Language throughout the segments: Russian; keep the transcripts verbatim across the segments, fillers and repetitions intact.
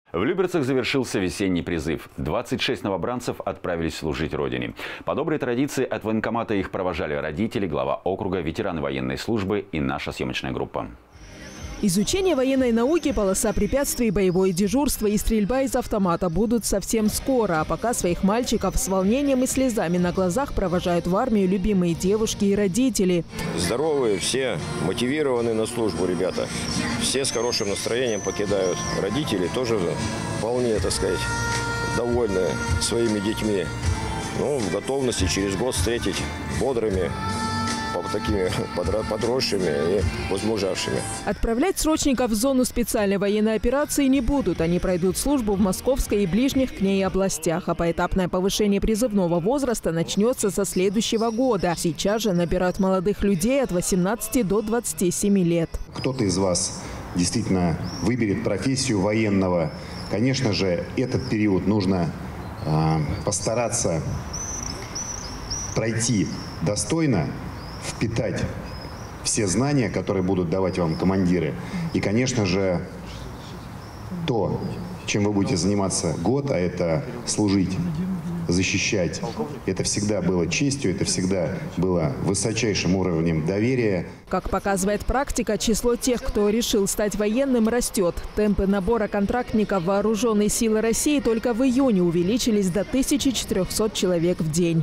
В Люберцах завершился весенний призыв. двадцать шесть новобранцев отправились служить Родине. По доброй традиции от военкомата их провожали родители, глава округа, ветераны военной службы и наша съемочная группа. Изучение военной науки, полоса препятствий, боевое дежурство и стрельба из автомата будут совсем скоро. А пока своих мальчиков с волнением и слезами на глазах провожают в армию любимые девушки и родители. Здоровые, все мотивированы на службу ребята. Все с хорошим настроением покидают. Родители тоже вполне, так сказать, довольны своими детьми. Ну, в готовности через год встретить бодрыми, такими подросшими и возмужавшими. Отправлять срочников в зону специальной военной операции не будут. Они пройдут службу в Московской и ближних к ней областях. А поэтапное повышение призывного возраста начнется со следующего года. Сейчас же набирают молодых людей от восемнадцати до двадцати семи лет. Кто-то из вас действительно выберет профессию военного. Конечно же, этот период нужно э, постараться пройти достойно, впитать все знания, которые будут давать вам командиры. И, конечно же, то, чем вы будете заниматься год, а это служить, защищать, это всегда было честью, это всегда было высочайшим уровнем доверия. Как показывает практика, число тех, кто решил стать военным, растет. Темпы набора контрактников Вооруженные силы России только в июне увеличились до тысячи четырёхсот человек в день.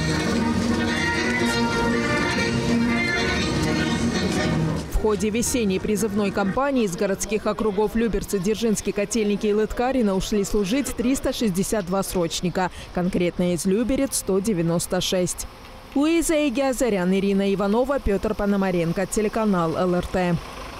В ходе весенней призывной кампании из городских округов Люберцы, Дзержинский, Котельники и Лыткарино ушли служить триста шестьдесят два срочника. Конкретно из Люберец – сто девяносто шесть. Луиза Егиазарян, Ирина Иванова, Петр Пономаренко. Телеканал эл эр тэ.